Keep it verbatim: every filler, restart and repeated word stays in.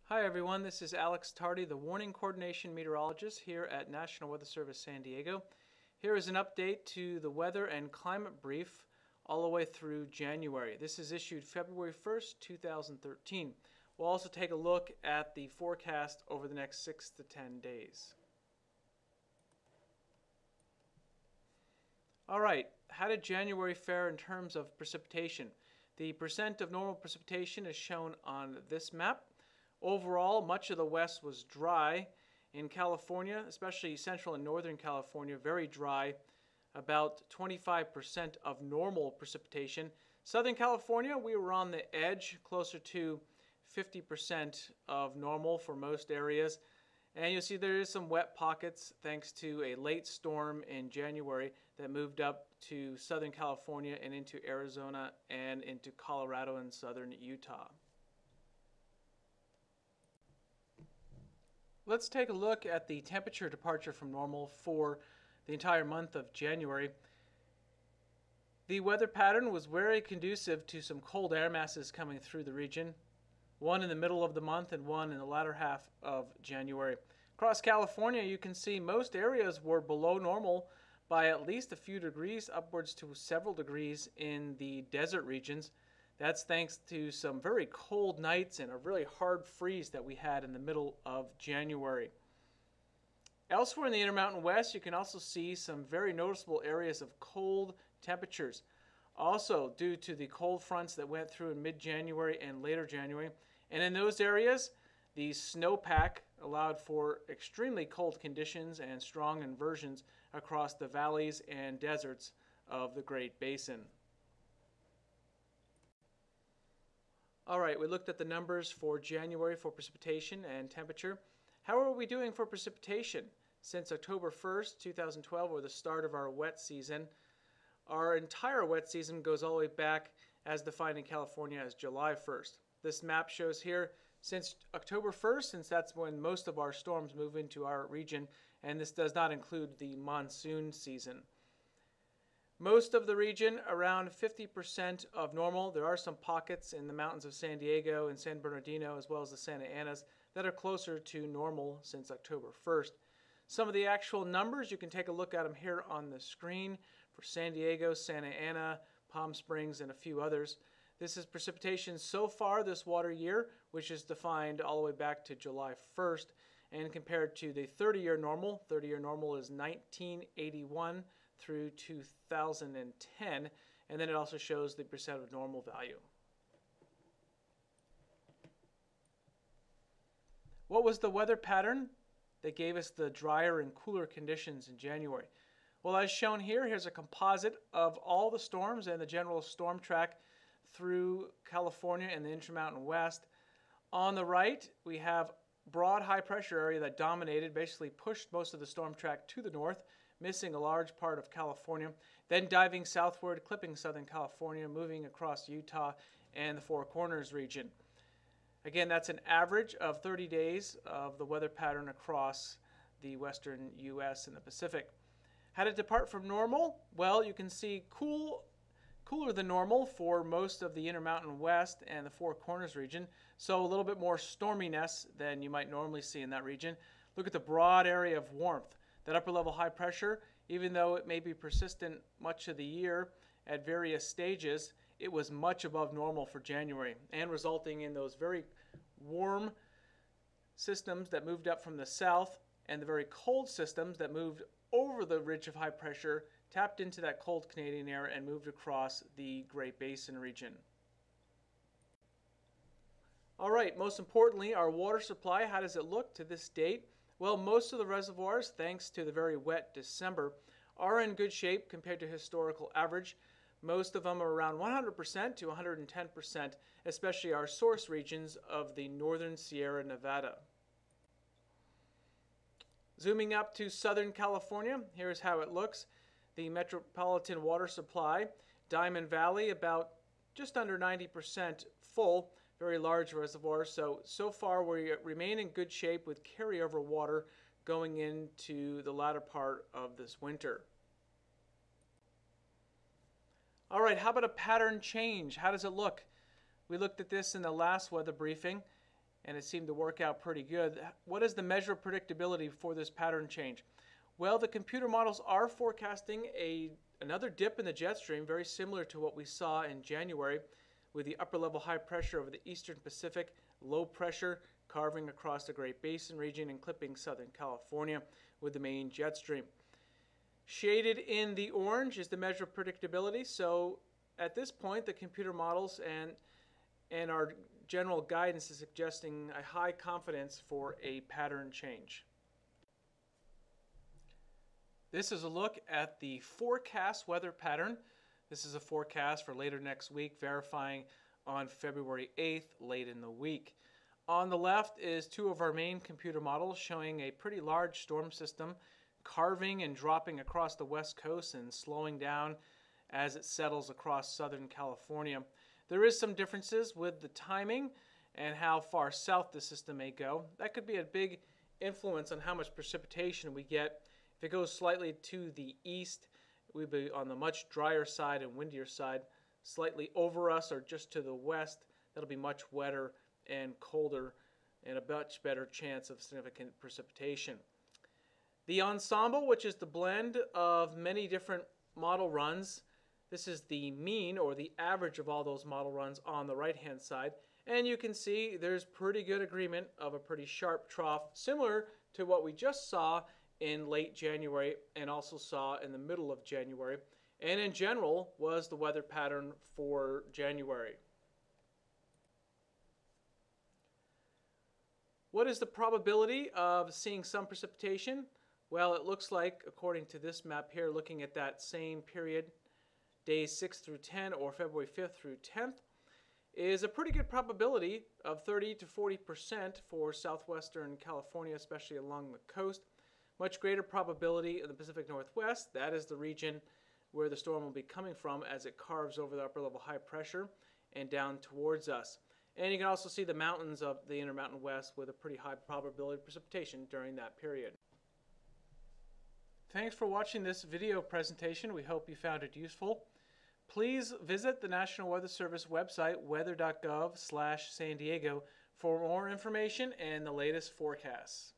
Hi everyone, this is Alex Tardy, the Warning Coordination Meteorologist here at National Weather Service San Diego. Here is an update to the weather and climate brief all the way through January. This is issued February first, two thousand thirteen. We'll also take a look at the forecast over the next six to ten days. All right, how did January fare in terms of precipitation? The percent of normal precipitation is shown on this map. Overall, much of the west was dry. In California, especially central and northern California, very dry, about twenty-five percent of normal precipitation. Southern California, we were on the edge, closer to fifty percent of normal for most areas. And you'll see there is some wet pockets thanks to a late storm in January that moved up to Southern California and into Arizona and into Colorado and southern Utah. Let's take a look at the temperature departure from normal for the entire month of January. The weather pattern was very conducive to some cold air masses coming through the region, one in the middle of the month and one in the latter half of January. Across California, you can see most areas were below normal by at least a few degrees, upwards to several degrees in the desert regions. That's thanks to some very cold nights and a really hard freeze that we had in the middle of January. Elsewhere in the Intermountain West, you can also see some very noticeable areas of cold temperatures. Also due to the cold fronts that went through in mid-January and later January. And in those areas, the snowpack allowed for extremely cold conditions and strong inversions across the valleys and deserts of the Great Basin. All right, we looked at the numbers for January for precipitation and temperature. How are we doing for precipitation? Since October first, two thousand twelve, or the start of our wet season, our entire wet season goes all the way back as defined in California as July first. This map shows here since October first, since that's when most of our storms move into our region, and this does not include the monsoon season. Most of the region, around fifty percent of normal. There are some pockets in the mountains of San Diego and San Bernardino, as well as the Santa Anas, that are closer to normal since October first. Some of the actual numbers, you can take a look at them here on the screen for San Diego, Santa Ana, Palm Springs, and a few others. This is precipitation so far this water year, which is defined all the way back to July first, and compared to the thirty-year normal. thirty-year normal is nineteen eighty-one through two thousand ten, and then it also shows the percent of normal value. What was the weather pattern that gave us the drier and cooler conditions in January? Well, as shown here, here's a composite of all the storms and the general storm track through California and the Intermountain West. On the right, we have broad high pressure area that dominated, basically pushed most of the storm track to the north, missing a large part of California, then diving southward, clipping Southern California, moving across Utah and the Four Corners region. Again, that's an average of thirty days of the weather pattern across the western U S and the Pacific. How to depart from normal? Well, you can see cool, cooler than normal for most of the Intermountain West and the Four Corners region, so a little bit more storminess than you might normally see in that region. Look at the broad area of warmth. That upper level high pressure, even though it may be persistent much of the year at various stages, it was much above normal for January, and resulting in those very warm systems that moved up from the south and the very cold systems that moved over the ridge of high pressure, tapped into that cold Canadian air and moved across the Great Basin region. All right, most importantly, our water supply, how does it look to this date? Well, most of the reservoirs, thanks to the very wet December, are in good shape compared to historical average. Most of them are around one hundred percent to one hundred ten percent, especially our source regions of the northern Sierra Nevada. Zooming up to Southern California, here's how it looks. The metropolitan water supply, Diamond Valley, about just under ninety percent full. Very large reservoir, so so far we remain in good shape with carryover water going into the latter part of this winter. All right, how about a pattern change? How does it look? We looked at this in the last weather briefing. and it seemed to work out pretty good. What is the measure of predictability for this pattern change? Well, the computer models are forecasting a another dip in the jet stream, very similar to what we saw in January, with the upper level high pressure over the eastern Pacific, low pressure carving across the Great Basin region and clipping Southern California with the main jet stream. Shaded in the orange is the measure of predictability. So at this point, the computer models and and our general guidance is suggesting a high confidence for a pattern change. This is a look at the forecast weather pattern. This is a forecast for later next week, verifying on February eighth, late in the week. On the left is two of our main computer models showing a pretty large storm system carving and dropping across the west coast and slowing down as it settles across Southern California. There is some differences with the timing and how far south the system may go. That could be a big influence on how much precipitation we get. If it goes slightly to the east, we'd be on the much drier side and windier side. Slightly over us or just to the west, that'll be much wetter and colder and a much better chance of significant precipitation. The ensemble, which is the blend of many different model runs, this is the mean or the average of all those model runs on the right hand side, and you can see there's pretty good agreement of a pretty sharp trough, similar to what we just saw in late January and also saw in the middle of January, and in general was the weather pattern for January. What is the probability of seeing some precipitation? Well, it looks like, according to this map here, looking at that same period, days six through ten or February fifth through tenth, is a pretty good probability of thirty to forty percent for southwestern California, especially along the coast. Much greater probability in the Pacific Northwest. That is the region where the storm will be coming from as it carves over the upper level high pressure and down towards us. And you can also see the mountains of the Intermountain West with a pretty high probability of precipitation during that period. Thanks for watching this video presentation. We hope you found it useful. Please visit the National Weather Service website, weather dot gov slash San Diego, for more information and the latest forecasts.